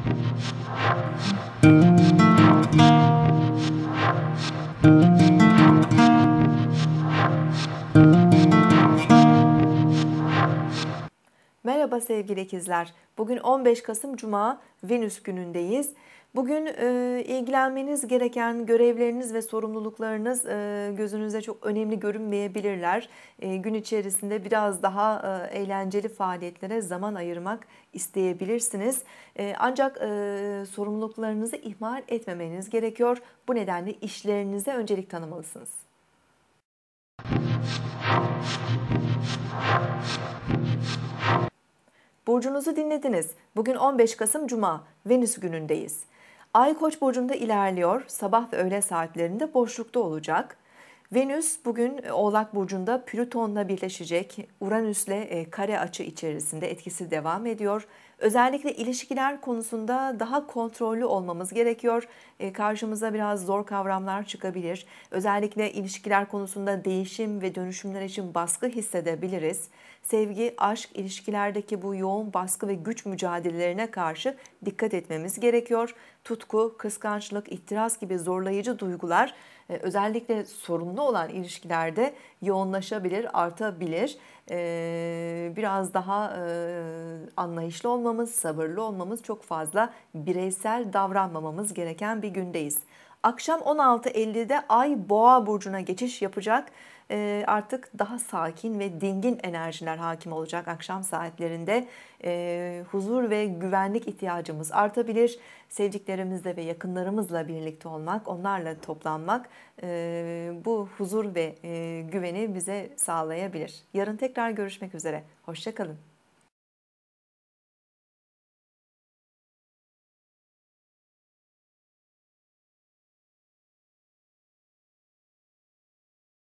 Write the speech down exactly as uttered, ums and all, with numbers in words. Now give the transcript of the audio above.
Merhaba sevgili ikizler. Bugün on beş Kasım Cuma, Venüs günündeyiz. Bugün e, ilgilenmeniz gereken görevleriniz ve sorumluluklarınız e, gözünüze çok önemli görünmeyebilirler. E, gün içerisinde biraz daha e, eğlenceli faaliyetlere zaman ayırmak isteyebilirsiniz. E, ancak e, sorumluluklarınızı ihmal etmemeniz gerekiyor. Bu nedenle işlerinize öncelik tanımalısınız. Burcunuzu dinlediniz. Bugün on beş Kasım Cuma, Venüs günündeyiz. Ay Koç burcunda ilerliyor. Sabah ve öğle saatlerinde boşlukta olacak. Venüs bugün Oğlak burcunda Plüton'la birleşecek. Uranüs'le kare açı içerisinde etkisi devam ediyor. Özellikle ilişkiler konusunda daha kontrollü olmamız gerekiyor. Karşımıza biraz zor kavramlar çıkabilir. Özellikle ilişkiler konusunda değişim ve dönüşümler için baskı hissedebiliriz. Sevgi, aşk, ilişkilerdeki bu yoğun baskı ve güç mücadelelerine karşı dikkat etmemiz gerekiyor. Tutku, kıskançlık, ihtiras gibi zorlayıcı duygular özellikle sorunlu olan ilişkilerde yoğunlaşabilir, artabilir. Biraz daha anlayışlı olmamız, sabırlı olmamız, çok fazla bireysel davranmamamız gereken bir gündeyiz. Akşam on altı ellide Ay Boğa burcuna geçiş yapacak. Artık daha sakin ve dingin enerjiler hakim olacak akşam saatlerinde. Huzur ve güvenlik ihtiyacımız artabilir. Sevdiklerimizle ve yakınlarımızla birlikte olmak, onlarla toplanmak bu huzur ve güveni bize sağlayabilir. Yarın tekrar görüşmek üzere. Hoşça kalın.